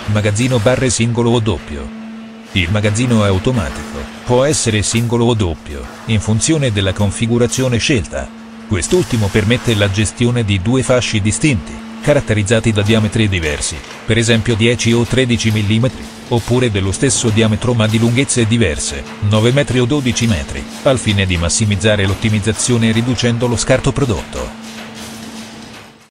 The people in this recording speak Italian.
Magazzino barre singolo o doppio. Il magazzino è automatico, può essere singolo o doppio, in funzione della configurazione scelta. Quest'ultimo permette la gestione di due fasci distinti, caratterizzati da diametri diversi, per esempio 10 o 13 mm, oppure dello stesso diametro ma di lunghezze diverse, 9 metri o 12 metri, al fine di massimizzare l'ottimizzazione riducendo lo scarto prodotto.